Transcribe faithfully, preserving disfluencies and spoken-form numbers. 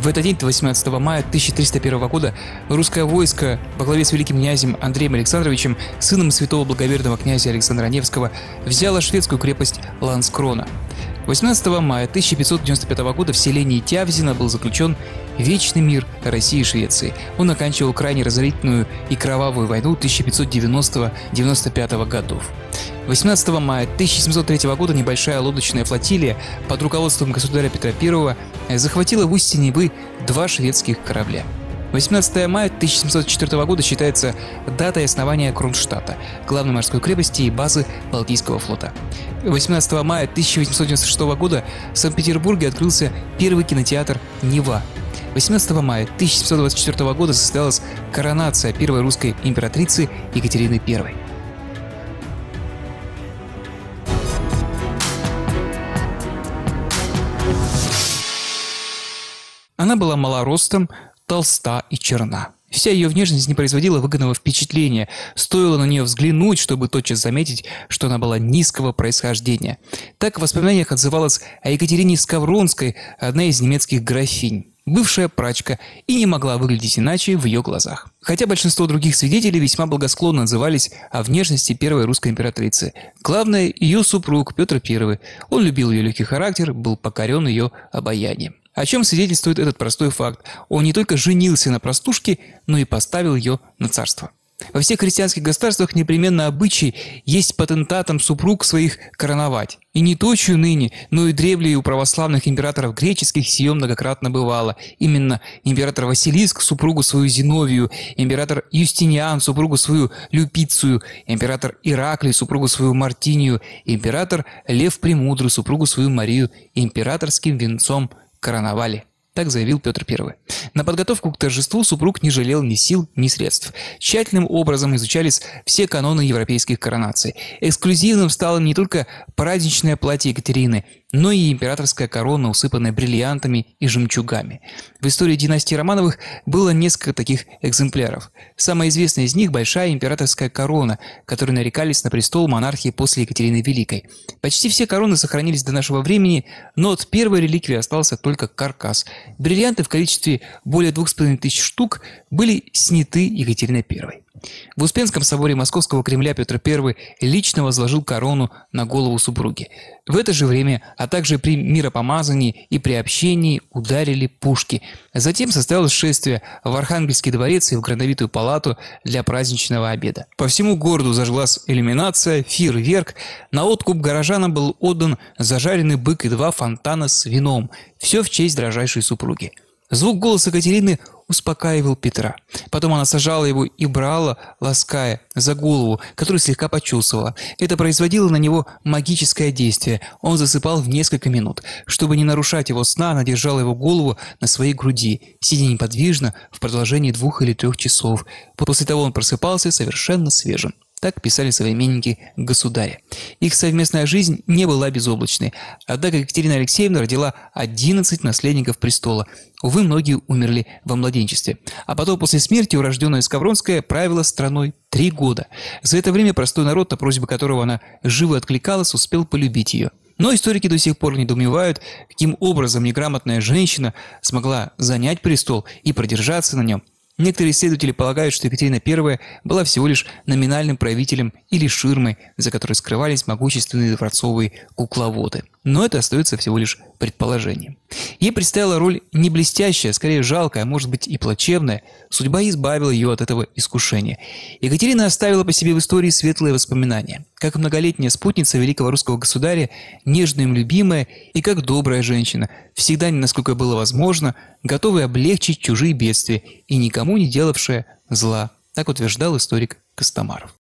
В этот день, восемнадцатого мая тысяча триста первого года, русское войско во главе с великим князем Андреем Александровичем, сыном святого благоверного князя Александра Невского, взяло шведскую крепость Ланскрона. восемнадцатого мая тысяча пятьсот девяносто пятого года в селении Тявзино был заключен Вечный мир России и Швеции. Он оканчивал крайне разорительную и кровавую войну тысяча пятьсот девяностого — девяносто пятого годов. восемнадцатого мая тысяча семьсот третьего года небольшая лодочная флотилия под руководством государя Петра Первого захватила в устье Невы два шведских корабля. восемнадцатого мая тысяча семьсот четвёртого года считается датой основания Кронштадта, главной морской крепости и базы Балтийского флота. восемнадцатого мая тысяча восемьсот девяносто шестого года в Санкт-Петербурге открылся первый кинотеатр «Нева». восемнадцатого мая тысяча семьсот двадцать четвёртого года состоялась коронация первой русской императрицы Екатерины Первой. Она была малоростом, толста и черна. Вся ее внешность не производила выгодного впечатления, стоило на нее взглянуть, чтобы тотчас заметить, что она была низкого происхождения. Так в воспоминаниях отзывалась о Екатерине Скавронской, одна из немецких графинь, бывшая прачка, и не могла выглядеть иначе в ее глазах. Хотя большинство других свидетелей весьма благосклонно отзывались о внешности первой русской императрицы. Главное, ее супруг Петр Первый. Он любил ее легкий характер, был покорен ее обаянием. О чем свидетельствует этот простой факт? Он не только женился на простушке, но и поставил ее на царство. Во всех христианских государствах непременно обычай есть патентатам супруг своих короновать. И не точью ныне, но и древле у православных императоров греческих сие многократно бывало. Именно император Василиск супругу свою Зиновию, император Юстиниан супругу свою Люпицию, император Ираклий супругу свою Мартинию, император Лев Премудрый супругу свою Марию императорским венцом короновали. Так заявил Петр Первый. На подготовку к торжеству супруг не жалел ни сил, ни средств. Тщательным образом изучались все каноны европейских коронаций. Эксклюзивным стало не только праздничное платье Екатерины, но и императорская корона, усыпанная бриллиантами и жемчугами. В истории династии Романовых было несколько таких экземпляров. Самая известная из них – большая императорская корона, которой нарекались на престол монархии после Екатерины Великой. Почти все короны сохранились до нашего времени, но от первой реликвии остался только каркас. Бриллианты в количестве более двух с половиной тысяч штук были сняты Екатериной Первой. В Успенском соборе Московского Кремля Петр Первый лично возложил корону на голову супруги. В это же время, а также при миропомазании и при общении ударили пушки. Затем состоялось шествие в Архангельский дворец и в Грановитую палату для праздничного обеда. По всему городу зажглась иллюминация, фейерверк. На откуп горожанам был отдан зажаренный бык и два фонтана с вином. Все в честь дрожайшей супруги. Звук голоса Катерины успокаивал Петра. Потом она сажала его и брала, лаская, за голову, которую слегка почувствовала. Это производило на него магическое действие. Он засыпал в несколько минут. Чтобы не нарушать его сна, она держала его голову на своей груди, сидя неподвижно в продолжении двух или трех часов. После того он просыпался совершенно свежим. Так писали современники государя. Их совместная жизнь не была безоблачной. Однако Екатерина Алексеевна родила одиннадцать наследников престола. Увы, многие умерли во младенчестве. А потом, после смерти, урожденная Скавронская правила страной три года. За это время простой народ, на просьбы которого она живо откликалась, успел полюбить ее. Но историки до сих пор недоумевают, каким образом неграмотная женщина смогла занять престол и продержаться на нем. Некоторые исследователи полагают, что Екатерина Первая была всего лишь номинальным правителем или ширмой, за которой скрывались могущественные дворцовые кукловоды. Но это остается всего лишь предположением. Ей предстояла роль не блестящая, скорее жалкая, а может быть и плачевная. Судьба избавила ее от этого искушения. Екатерина оставила по себе в истории светлые воспоминания. Как многолетняя спутница великого русского государя, нежная им любимая и как добрая женщина, всегда, насколько было возможно, готовая облегчить чужие бедствия и никому не делавшая зла. Так утверждал историк Костомаров.